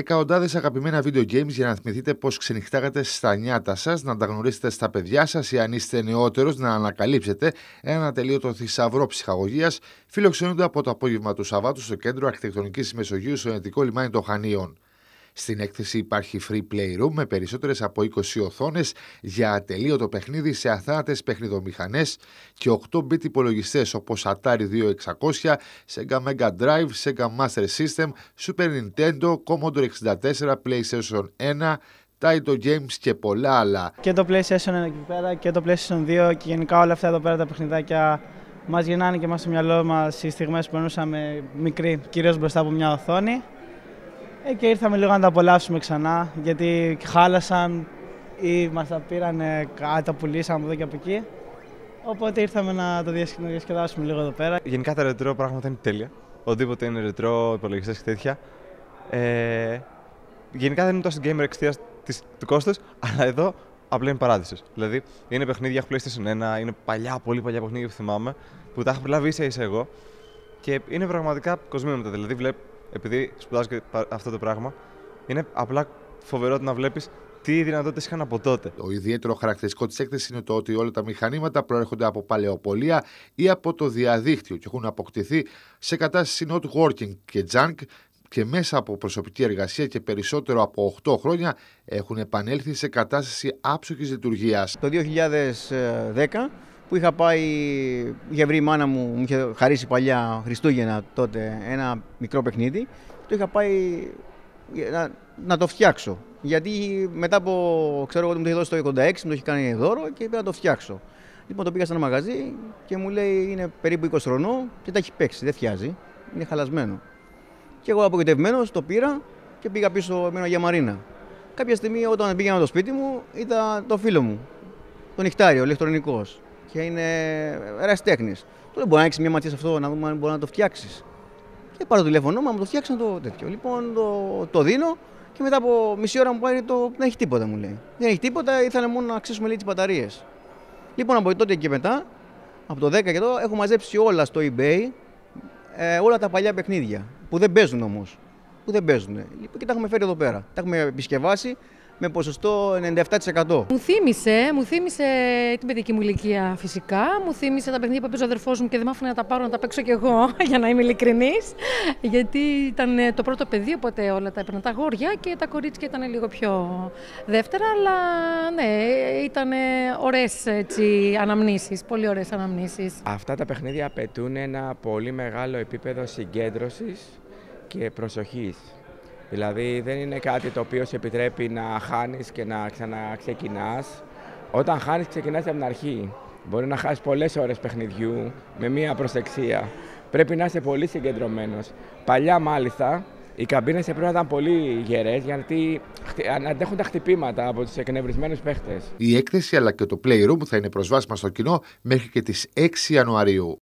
Εκατοντάδες αγαπημένα video games για να θυμηθείτε πως ξενυχτάγατε στα νιάτα σας, να τα γνωρίσετε στα παιδιά σας ή αν είστε νεότερος να ανακαλύψετε έναν ατελείωτο θησαυρό ψυχαγωγίας, φιλοξενούνται από το απόγευμα του Σαββάτου στο κέντρο αρχιτεκτονικής Μεσογείου στο Ενετικό λιμάνι των Χανίων. Στην έκθεση υπάρχει free playroom με περισσότερες από 20 οθόνες για ατελείωτο παιχνίδι σε αθάνατες παιχνιδομηχανές και 8-bit υπολογιστές όπως Atari 2600, Sega Mega Drive, Sega Master System, Super Nintendo, Commodore 64, PlayStation 1, Taito Games και πολλά άλλα. Και το PlayStation 1 εκεί πέρα και το PlayStation 2 και γενικά όλα αυτά εδώ πέρα τα παιχνιδάκια μας γεννάνε και μας στο μυαλό μας οι στιγμές που περνούσαμε μικροί, κυρίως μπροστά από μια οθόνη. Και ήρθαμε λίγο να τα απολαύσουμε ξανά, γιατί χάλασαν ή μας τα πήραν, τα πουλήσαμε από εδώ και από εκεί. Οπότε ήρθαμε να το διασκεδάσουμε λίγο εδώ πέρα. Γενικά τα ρετρό πράγματα είναι τέλεια. Οτιδήποτε είναι ρετρό, υπολογιστές και τέτοια. Γενικά δεν είναι τόσο gamer εξαιτίας του κόστους, αλλά εδώ απλά είναι παράδεισος. Δηλαδή είναι παιχνίδια, έχω PlayStation 1, είναι παλιά, πολύ παλιά παιχνίδια που θυμάμαι, που τα έχω προλάβει ίσα-ίσα εγώ. Και είναι πραγματικά κοσμήματα. Δηλαδή επειδή σπουδάζω και αυτό το πράγμα, είναι απλά φοβερό να βλέπεις τι δυνατότητες είχαν από τότε. Το ιδιαίτερο χαρακτηριστικό της έκθεσης είναι το ότι όλα τα μηχανήματα προέρχονται από παλαιοπολία ή από το διαδίκτυο και έχουν αποκτηθεί σε κατάσταση not working και junk και μέσα από προσωπική εργασία και περισσότερο από 8 χρόνια έχουν επανέλθει σε κατάσταση άψογης λειτουργίας. Το 2010 που είχα πάει, είχε βρει η μάνα μου είχε χαρίσει παλιά Χριστούγεννα τότε ένα μικρό παιχνίδι, το είχα πάει να το φτιάξω. Γιατί μετά από, ξέρω εγώ, μου το είχε δώσει το 86, μου το είχε κάνει δώρο και είπα να το φτιάξω. Λοιπόν, το πήγα σε ένα μαγαζί και μου λέει είναι περίπου 20 χρονών και τα έχει παίξει, δεν φιάζει, είναι χαλασμένο. Και εγώ απογοητευμένος το πήρα και πήγα πίσω με για Μαρίνα. Κάποια στιγμή όταν πήγαινα στο σπίτι μου ήταν το φίλο μου, το νυχτάριο, ηλεκτρονικός. Και είναι ερασιτέχνης. Τώρα μπορεί να έχεις μια ματιά σε αυτό, να δούμε αν μπορεί να το φτιάξεις. Και πάρω το τηλέφωνο μου, να μου το φτιάξαν το τέτοιο. Λοιπόν, το δίνω και μετά από μισή ώρα μου πάρει δεν έχει τίποτα, μου λέει. Δεν έχει τίποτα, ήθελα μόνο να αξίσουμε λίγο τις μπαταρίες. Λοιπόν, από τότε και μετά, από το 10 και εδώ, έχω μαζέψει όλα στο eBay, όλα τα παλιά παιχνίδια. Που δεν παίζουν όμως. Που δεν παίζουν. Λοιπόν, και τα έχουμε φέρει εδώ πέρα. Τα έχουμε επισκευάσει με ποσοστό 97%. Μου θύμισε την παιδική μου ηλικία φυσικά. Μου θύμισε τα παιχνίδια που έπαιζε ο αδερφός μου και δεν μ' άφηνε να τα πάρω να τα παίξω κι εγώ, για να είμαι ειλικρινής. Γιατί ήταν το πρώτο παιδί, οπότε όλα τα έπαιρνα τα αγόρια και τα κορίτσια ήταν λίγο πιο δεύτερα. Αλλά ναι, ήταν ωραίες αναμνήσεις, πολύ ωραίες αναμνήσεις. Αυτά τα παιχνίδια απαιτούν ένα πολύ μεγάλο επίπεδο συγκέντρωσης και προσοχής. Δηλαδή δεν είναι κάτι το οποίο σε επιτρέπει να χάνεις και να ξαναξεκινάς. Όταν χάνεις ξεκινάς από την αρχή. Μπορεί να χάσεις πολλές ώρες παιχνιδιού με μία προσεξία. Πρέπει να είσαι πολύ συγκεντρωμένος. Παλιά μάλιστα οι καμπίνες πρέπει να ήταν πολύ γερές γιατί αντέχουν τα χτυπήματα από τους εκνευρισμένους παίχτες. Η έκθεση αλλά και το Playroom θα είναι προσβάσιμα στο κοινό μέχρι και τις 6 Ιανουαρίου.